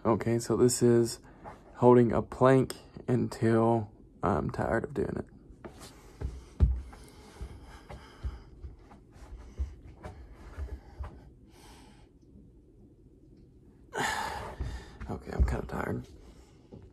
Okay, so this is holding a plank until I'm tired of doing it. Okay, I'm kind of tired.